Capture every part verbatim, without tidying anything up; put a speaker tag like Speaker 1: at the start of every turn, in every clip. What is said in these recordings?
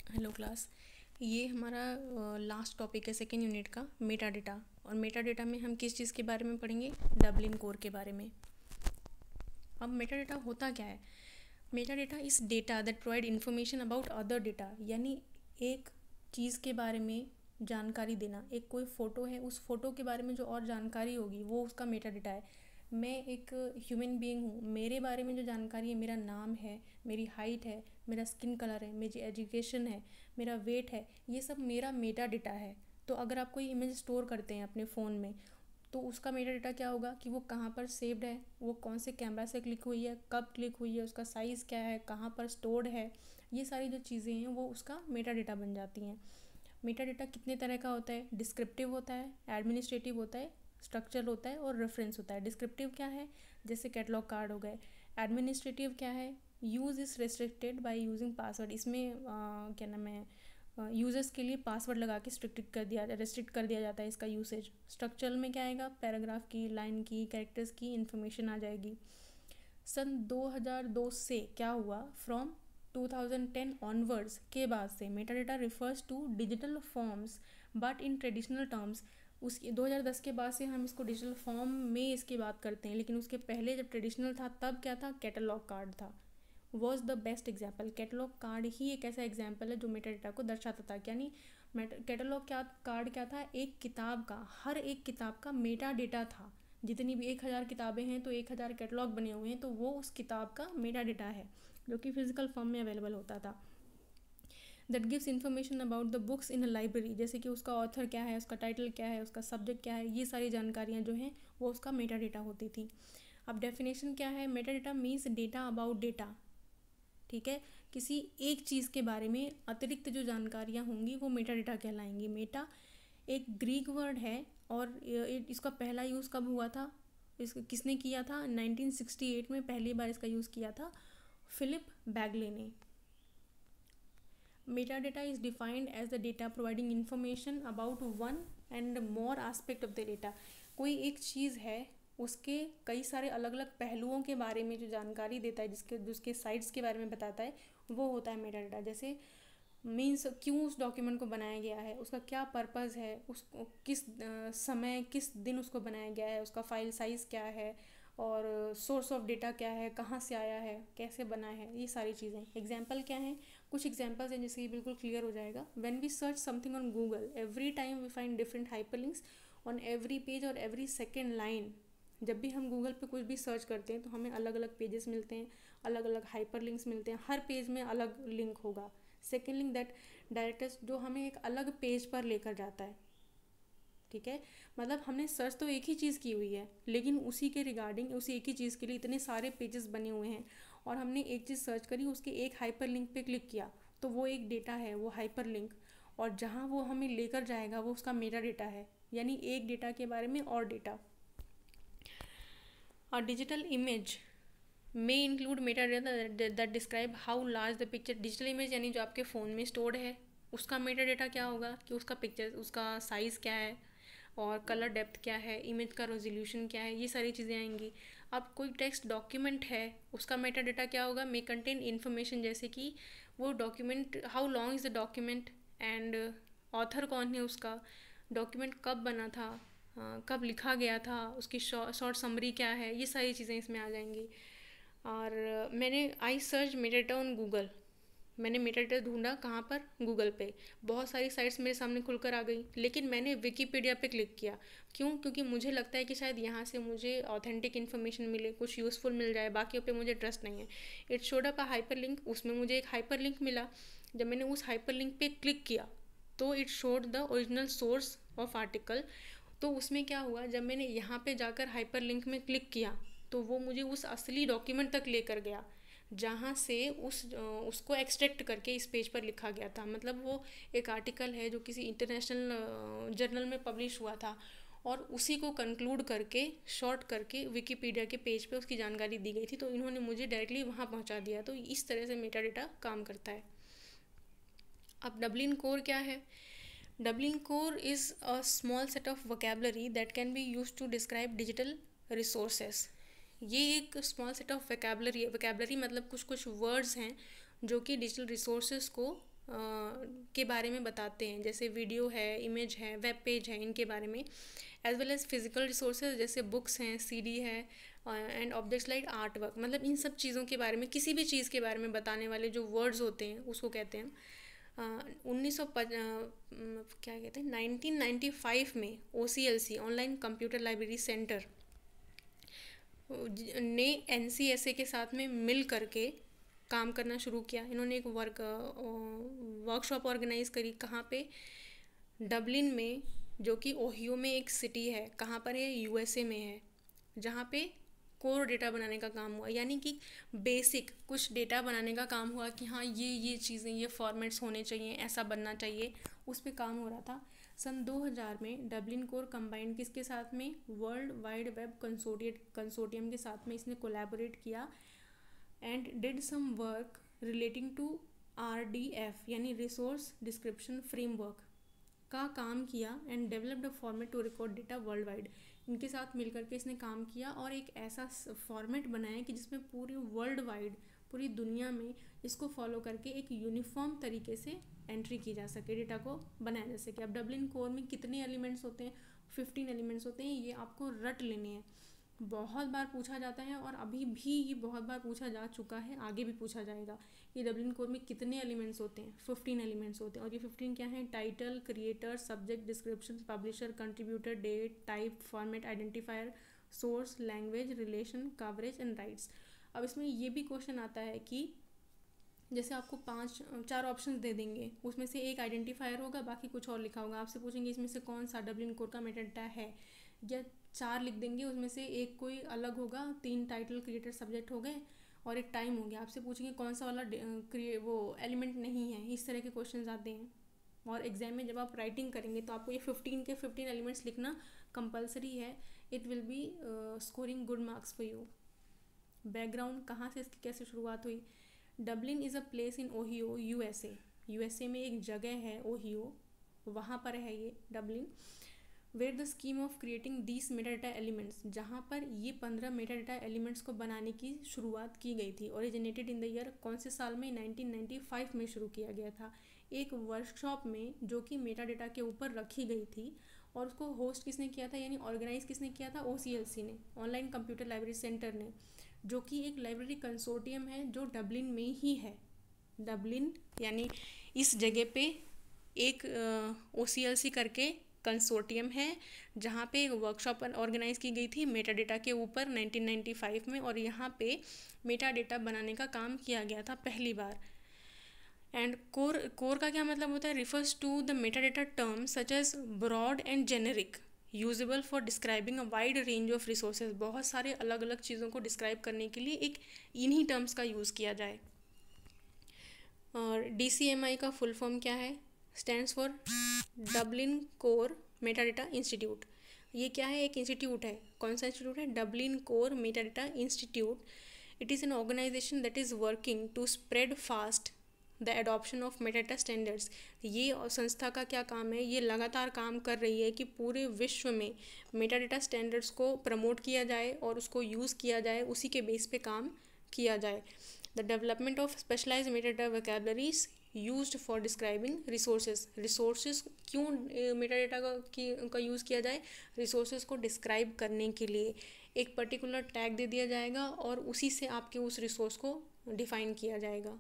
Speaker 1: Hello class. ये हमारा last topic है सेकेंड यूनिट का, मेटा डेटा। और मेटा डेटा में हम किस चीज़ के बारे में पढ़ेंगे? डबलिन कोर के बारे में। अब मेटा डेटा होता क्या है? Meta data is data that provide information about other data, यानी एक चीज़ के बारे में जानकारी देना। एक कोई फ़ोटो है, उस फोटो के बारे में जो और जानकारी होगी वो उसका मेटा डेटा है। मैं एक ह्यूमन बीइंग हूँ, मेरे बारे में जो जानकारी है, मेरा नाम है, मेरी हाइट है, मेरा स्किन कलर है, मेरी एजुकेशन है, मेरा वेट है, ये सब मेरा मेटा डेटा है। तो अगर आप कोई इमेज स्टोर करते हैं अपने फ़ोन में, तो उसका मेटा डेटा क्या होगा कि वो कहाँ पर सेव्ड है, वो कौन से कैमरा से क्लिक हुई है, कब क्लिक हुई है, उसका साइज़ क्या है, कहाँ पर स्टोर्ड है, ये सारी जो चीज़ें हैं वो उसका मेटा डेटा बन जाती हैं। मेटा डेटा कितने तरह का होता है? डिस्क्रिप्टिव होता है, एडमिनिस्ट्रेटिव होता है, स्ट्रक्चरल होता है और रेफरेंस होता है। डिस्क्रिप्टिव क्या है? जैसे कैटलॉग कार्ड हो गए। एडमिनिस्ट्रेटिव क्या है? Use is restricted by using password. इसमें आ, क्या नाम है, यूज़र्स के लिए पासवर्ड लगा के स्ट्रिक्ट कर दिया रेस्ट्रिक्ट कर दिया जाता है इसका यूसेज। स्ट्रक्चरल में क्या आएगा? पैराग्राफ की, लाइन की, कैरेक्टर्स की इन्फॉर्मेशन आ जाएगी। सन दो हज़ार दो से क्या हुआ? From two thousand ten onwards के बाद से meta data refers to digital forms but in traditional terms. उसके दो हज़ार दस के बाद से हम इसको डिजिटल फॉर्म में इसकी बात करते हैं, लेकिन उसके पहले जब ट्रेडिशनल था तब क्या था? कैटलॉग कार्ड था। Was the best example. Catalogue card ही एक ऐसा एग्जाम्पल है जो मेटा डेटा को दर्शाता था। यानी कैटलॉग क्या कार्ड क्या था? एक किताब का, हर एक किताब का मेटा डेटा था। जितनी भी एक हज़ार किताबें हैं तो एक हज़ार कैटलॉग बने हुए हैं, तो वो उस किताब का मेटा डेटा है जो कि फिजिकल फॉर्म में अवेलेबल होता था। That gives information about the books in a library, जैसे कि उसका ऑथर क्या है, उसका टाइटल क्या है, उसका सब्जेक्ट क्या है, ये सारी जानकारियाँ जो हैं वो उसका मेटा डेटा होती थी। अब डेफिनेशन क्या है? Meta data means data about data. ठीक है, किसी एक चीज़ के बारे में अतिरिक्त जो जानकारियाँ होंगी वो मेटा डेटा कहलाएंगी। मेटा एक ग्रीक वर्ड है और इसका पहला यूज़ कब हुआ था? इस किसने किया था? नाइनटीन सिक्सटी एट में पहली बार इसका यूज़ किया था फिलिप बैगले ने। Meta data is defined as the data providing information about one and more aspect of the data. कोई एक चीज़ है, उसके कई सारे अलग अलग पहलुओं के बारे में जो जानकारी देता है, जिसके जिसके साइट्स के बारे में बताता है, वो होता है मेटा डेटा। जैसे मीन्स क्यों उस डॉक्यूमेंट को बनाया गया है, उसका क्या पर्पज़ है, उसको किस समय किस दिन उसको बनाया गया है, उसका फाइल साइज़ क्या है, और सोर्स ऑफ डेटा क्या है, कहाँ से आया है, कैसे बना है, ये सारी चीज़ें। एग्जाम्पल क्या हैं? कुछ एग्जाम्पल्स हैं जिससे ये बिल्कुल क्लियर हो जाएगा। When we search something on Google, every time we find different hyperlinks on every page और एवरी सेकेंड लाइन। जब भी हम गूगल पे कुछ भी सर्च करते हैं तो हमें अलग अलग पेजेस मिलते हैं, अलग अलग हाइपरलिंक्स मिलते हैं, हर पेज में अलग लिंक होगा। सेकेंड लिंक दैट डायरेक्टर्स, जो हमें एक अलग पेज पर लेकर जाता है। ठीक है, मतलब हमने सर्च तो एक ही चीज़ की हुई है, लेकिन उसी के रिगार्डिंग, उसी एक ही चीज़ के लिए इतने सारे पेजेस बने हुए हैं, और हमने एक चीज़ सर्च करी, उसके एक हाइपर लिंक पे क्लिक किया, तो वो एक डेटा है, वो हाइपर लिंक, और जहाँ वो हमें लेकर जाएगा वो उसका मेटा डेटा है। यानी एक डेटा के बारे में और डेटा। और digital image may include metadata that, that describe how large the picture। Digital image यानी जो आपके फ़ोन में स्टोर्ड है, उसका मेटा डेटा क्या होगा कि उसका पिक्चर, उसका साइज़ क्या है, और कलर डेप्थ क्या है, इमेज का रेजोल्यूशन क्या है, ये सारी चीज़ें आएंगी। अब कोई टेक्स्ट डॉक्यूमेंट है, उसका मेटा डेटा क्या होगा? मे कंटेन इन्फॉर्मेशन, जैसे कि वो document, how long is the document, and author कौन है उसका, डॉक्यूमेंट कब बना था, कब लिखा गया था, उसकी शॉर्ट समरी क्या है, ये सारी चीज़ें इसमें आ जाएंगी। और मैंने I search meta data on Google, मैंने मेटा डेटा ढूंढा कहाँ पर? गूगल पे। बहुत सारी साइट्स मेरे सामने खुलकर आ गई, लेकिन मैंने विकीपीडिया पे क्लिक किया। क्यों? क्योंकि मुझे लगता है कि शायद यहाँ से मुझे ऑथेंटिक इन्फॉर्मेशन मिले, कुछ यूज़फुल मिल जाए, बाकी पे मुझे ट्रस्ट नहीं है। It showed up a hyper link, उसमें मुझे एक हाइपर लिंक मिला। जब मैंने उस हाइपर लिंक पे क्लिक किया तो it showed the original source of article. तो उसमें क्या हुआ, जब मैंने यहाँ पे जाकर हाइपर लिंक में क्लिक किया तो वो मुझे उस असली डॉक्यूमेंट तक लेकर गया, जहाँ से उस उसको एक्सट्रैक्ट करके इस पेज पर लिखा गया था। मतलब वो एक आर्टिकल है जो किसी इंटरनेशनल जर्नल में पब्लिश हुआ था, और उसी को कंक्लूड करके, शॉर्ट करके विकीपीडिया के पेज पे उसकी जानकारी दी गई थी, तो इन्होंने मुझे डायरेक्टली वहाँ पहुँचा दिया। तो इस तरह से मेटा डेटा काम करता है। अब डबलिन कोर क्या है? Dublin core is a small set of vocabulary that can be use to describe digital resources. ये एक स्मॉल सेट ऑफ वोकेबलरी है। वोकेबलरी मतलब कुछ कुछ वर्ड्स हैं जो कि डिजिटल रिसोर्सेज को के बारे में बताते हैं, जैसे वीडियो है, इमेज है, वेब पेज है, इनके बारे में, as well as physical resources जैसे बुक्स हैं, सीडी है, and objects like art work. मतलब इन सब चीज़ों के बारे में, किसी भी चीज़ के बारे में बताने वाले जो वर्ड्स होते हैं उसको कहते हैं। उन्नीस सौ क्या कहते हैं नाइनटीन नाइन्टी फाइव में O C L C online computer library centre ने एन सी एस ए के साथ में मिल करके काम करना शुरू किया। इन्होंने एक वर्क वर्कशॉप ऑर्गेनाइज करी। कहाँ पे? डबलिन में, जो कि ओहियो में एक सिटी है। कहाँ पर है? यू एस ए में है, जहाँ पे कोर डेटा बनाने का काम हुआ, यानी कि बेसिक कुछ डेटा बनाने का काम हुआ कि हाँ ये ये चीज़ें, ये फॉर्मेट्स होने चाहिए, ऐसा बनना चाहिए, उस पर काम हो रहा था। सन दो हज़ार में डबलिन कोर कंबाइंड किसके साथ में? World wide web consortium consortium के साथ में इसने कोलैबोरेट किया and did some work relating to R D F यानी रिसोर्स डिस्क्रिप्शन फ्रेमवर्क का काम किया and developed a format to record data world wide. इनके साथ मिलकर के इसने काम किया और एक ऐसा फॉर्मेट बनाया कि जिसमें पूरी वर्ल्ड वाइड, पूरी दुनिया में इसको फॉलो करके एक यूनिफॉर्म तरीके से एंट्री की जा सके, डेटा को बनाया जा सके। अब डबलिन कोर में कितने एलिमेंट्स होते हैं? फिफ्टीन एलिमेंट्स होते हैं। ये आपको रट लेने हैं, बहुत बार पूछा जाता है और अभी भी ये बहुत बार पूछा जा चुका है, आगे भी पूछा जाएगा कि डबलिन कोर में कितने एलिमेंट्स होते हैं? फिफ्टीन एलिमेंट्स होते हैं। और ये फिफ्टीन क्या है? Title, creator, subject, description, publisher, contributor, date, type, format, identifier, source, language, relation, coverage and rights. अब इसमें ये भी क्वेश्चन आता है कि जैसे आपको पांच चार ऑप्शंस दे देंगे, उसमें से एक आइडेंटिफायर होगा, बाकी कुछ और लिखा होगा। आपसे पूछेंगे इसमें से कौन सा डबलिन कोर का मेटाडेटा है, या चार लिख देंगे, उसमें से एक कोई अलग होगा, तीन टाइटल, क्रिएटर, सब्जेक्ट हो गए और एक टाइम हो गया। आपसे पूछेंगे कौन सा वाला वो एलिमेंट नहीं है। इस तरह के क्वेश्चन आते हैं और एग्जाम में जब आप राइटिंग करेंगे तो आपको ये फिफ्टीन के फिफ्टीन एलिमेंट्स लिखना कंपलसरी है। It will be scoring good marks for you. Background, कहाँ से इसकी कैसे शुरुआत हुई? Dublin is a place in Ohio, U S A. U S A में एक जगह है ओहियो, वहाँ पर है ये Dublin. Where the scheme of creating these metadata elements, जहाँ पर ये पंद्रह मेटाडेटा एलिमेंट्स को बनाने की शुरुआत की गई थी। ओरिजिनेटेड इन द ईयर, कौन से साल में? नाइनटीन नाइन्टी फाइव में शुरू किया गया था, एक वर्कशॉप में जो कि मेटाडेटा के ऊपर रखी गई थी। और उसको होस्ट किसने किया था, यानी ऑर्गेनाइज किसने किया था? ओ सी एल सी ने, ऑनलाइन कंप्यूटर लाइब्रेरी सेंटर ने, जो कि एक लाइब्रेरी कंसोर्टियम है जो डबलिन में ही है। डबलिन यानी इस जगह पे एक ओ सी एल सी करके कंसोर्टियम है, जहाँ पे एक वर्कशॉप ऑर्गेनाइज की गई थी मेटाडेटा के ऊपर नाइनटीन नाइन्टी फाइव में, और यहाँ पे मेटाडेटा बनाने का काम किया गया था पहली बार। एंड कोर कोर का क्या मतलब होता है? Refers to the metadata term such as broad and generic usable for describing a wide range of resources. बहुत सारे अलग अलग चीज़ों को डिस्क्राइब करने के लिए एक इन्हीं टर्म्स का यूज़ किया जाए। और डी सी एम आई का फुल फॉर्म क्या है? Stands for Dublin core metadata institute. ये क्या है? एक इंस्टीट्यूट है। कौन सा इंस्टीट्यूट है? Dublin core metadata institute. It is an organisation that is working to spread fast the adoption of metadata standards. ये संस्था का क्या काम है? ये लगातार काम कर रही है कि पूरे विश्व में मेटाडेटा स्टैंडर्ड्स को प्रमोट किया जाए और उसको यूज़ किया जाए, उसी के बेस पे काम किया जाए। The development of specialised metadata vocabularies used for describing resources. Resources क्यों मेटाडेटा का की का यूज़ किया जाए? रिसोर्सेज को डिस्क्राइब करने के लिए एक पर्टिकुलर टैग दे दिया जाएगा और उसी से आपके उस रिसोर्स को डिफाइन किया जाएगा।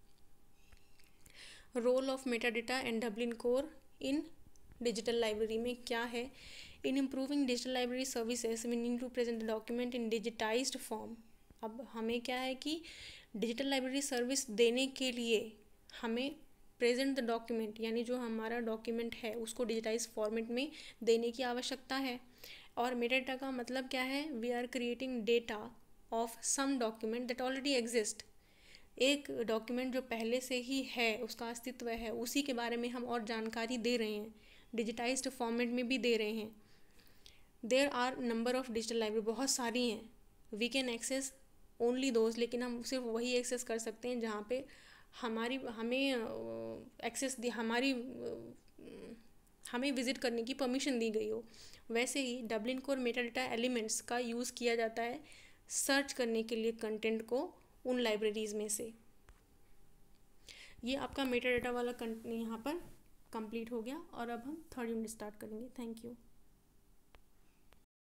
Speaker 1: Role of metadata and Dublin core in digital library में क्या है? In improving digital library services we need to present the document in digitised form. अब हमें क्या है कि डिजिटल लाइब्रेरी सर्विस देने के लिए हमें प्रेजेंट द डॉक्यूमेंट, यानी जो हमारा डॉक्यूमेंट है उसको डिजिटाइज फॉर्मेट में देने की आवश्यकता है। और मेटाडेटा का मतलब क्या है? We are creating data of some document that already exist. एक डॉक्यूमेंट जो पहले से ही है, उसका अस्तित्व है, उसी के बारे में हम और जानकारी दे रहे हैं, डिजिटाइज्ड फॉर्मेट में भी दे रहे हैं। There are number of digital library, बहुत सारी हैं। We can access only those, लेकिन हम सिर्फ वही एक्सेस कर सकते हैं जहाँ पे हमारी हमें एक्सेस दी हमारी हमें विजिट करने की परमिशन दी गई हो। वैसे ही डबलिन कोर मेटाडेटा एलिमेंट्स का यूज़ किया जाता है सर्च करने के लिए कंटेंट को उन लाइब्रेरीज़ में से। ये आपका मेटा डेटा वाला कंट यहाँ पर कंप्लीट हो गया और अब हम थर्ड यूनिट स्टार्ट करेंगे। Thank you.